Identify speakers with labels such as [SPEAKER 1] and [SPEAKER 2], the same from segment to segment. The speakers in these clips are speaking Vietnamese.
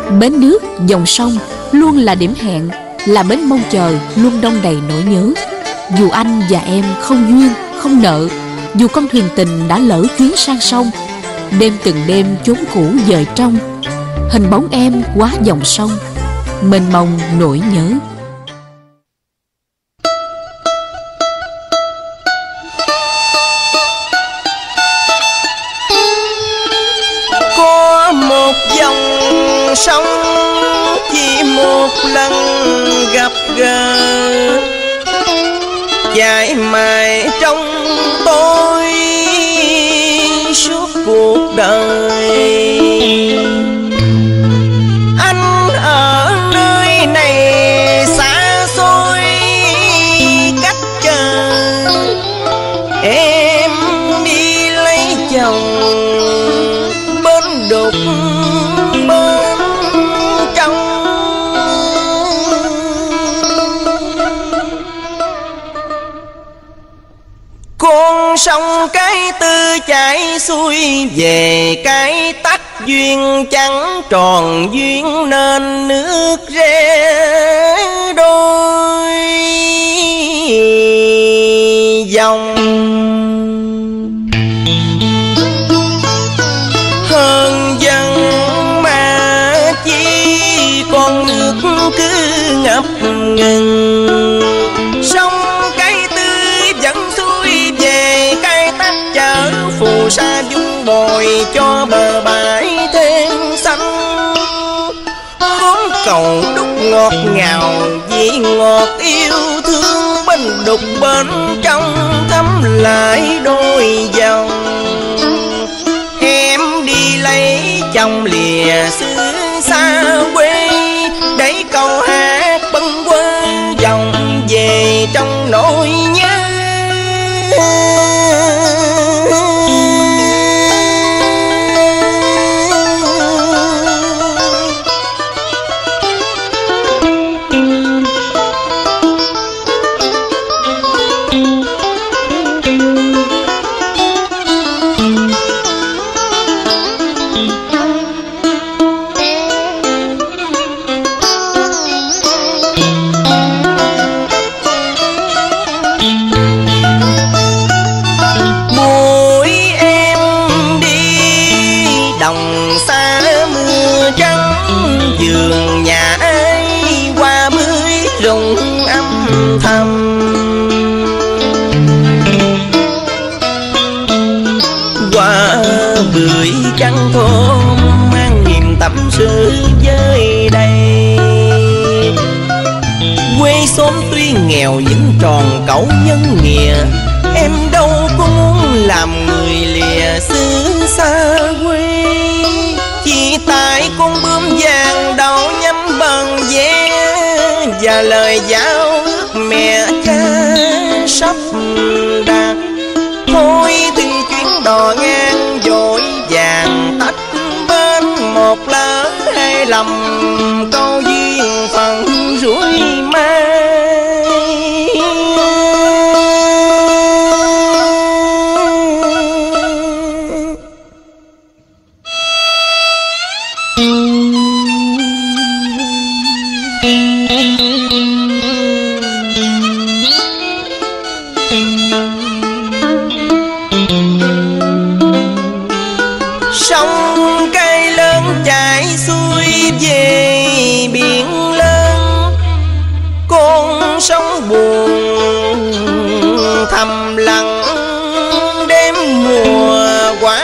[SPEAKER 1] Bến nước, dòng sông luôn là điểm hẹn, là bến mong chờ luôn đong đầy nỗi nhớ. Dù anh và em không duyên, không nợ, dù con thuyền tình đã lỡ chuyến sang sông, đêm từng đêm chốn cũ dời trong, hình bóng em quá dòng sông, mênh mông nỗi nhớ.
[SPEAKER 2] Có một dòng sông chỉ một lần gặp gỡ, dài mãi trong tôi suốt cuộc đời. Anh ở nơi này xa xôi cách trời, em đi lấy chồng bên đục bên trong. Con sông Cái Tư chảy xuôi về cái tắc duyên, chẳng tròn duyên nên nước rẽ đôi dòng. Hơn dân mà chi con nước cứ ngập ngừng, sông Cái Tư vẫn xuôi về cái tắc chở phù sa dung bồi cho bờ bãi thêm xanh. Khóm cầu đúc ngọt ngào vị ngọt yêu thương, bên đục bên trong thắm lại đôi dòng. Em đi lấy chồng lìa xứ xa quê, để câu hát bâng quơ dòng về trong nỗi nhớ. Bưởi trắng thơm mang niềm tâm sự với đây. Quê xóm tuy nghèo vẫn tròn cẩu nhân nghĩa, em đâu có muốn làm người lìa xứ xa quê. Chỉ tại con bướm vàng đầu nhắm bần ve, và lời giao ước mẹ cha sắp đạt. Thôi thì chuyến đò ngang vội vàng tách bên, một lỡ hai lầm câu duyên phận rủi mai. Sông Cái lớn chảy xuôi về biển lớn, con sông buồn thầm lặng đêm mùa qua.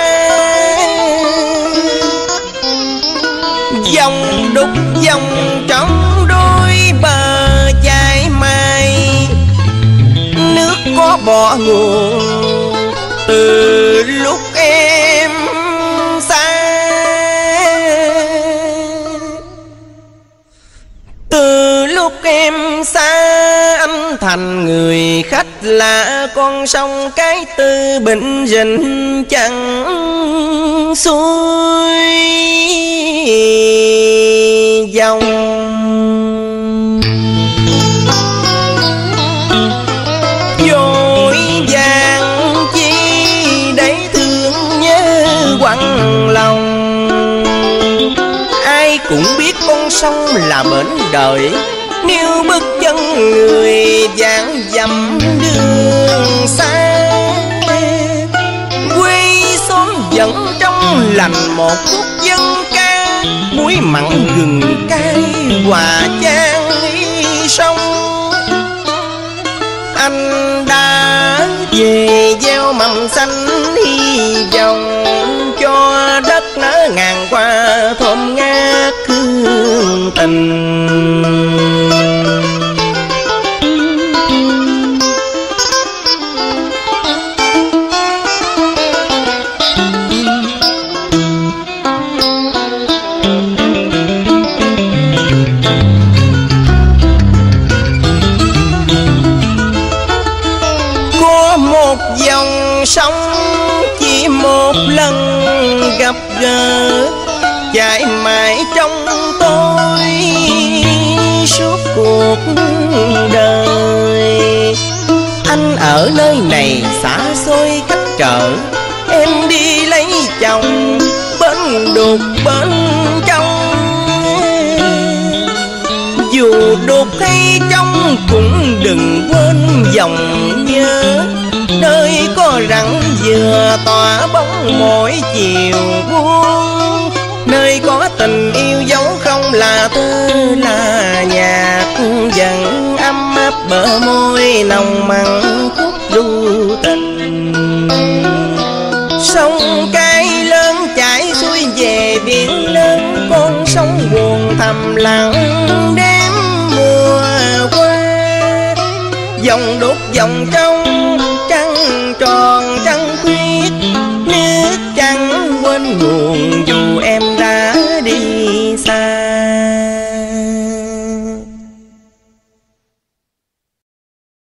[SPEAKER 2] Dòng đục dòng trong đôi bờ chảy mai, nước có bỏ nguồn từ lúc em xa. Từ lúc em xa anh thành người khách lạ, con sông Cái Tư Bình Rịnh chẳng xuôi dòng. Vội vàng chi để thương nhớ quặn lòng, ai cũng biết con sông là bến đời. Nếu bước chân người dáng dặm đường xa, quê xóm vẫn trong lành một khúc dân ca. Muối mặn gừng cay hòa chan sông. Anh đã về gieo mầm xanh hy vọng, cho đất nở ngàn qua thơm ngát hương tình. Sống chỉ một lần gặp gỡ, chạy mãi trong tôi suốt cuộc đời. Anh ở nơi này xa xôi cách trở, em đi lấy chồng bên đục bên trong. Dù đục hay trong cũng đừng quên dòng nhớ, nơi có rặng dừa tỏa bóng mỗi chiều buông. Nơi có tình yêu dấu không là thơ là nhạc, dần ấm áp bờ môi nồng mặn khúc ru tình. Sông cái lớn chảy xuôi về biển lớn, con sông buồn thầm lặng đêm mùa qua. Dòng đục dòng cho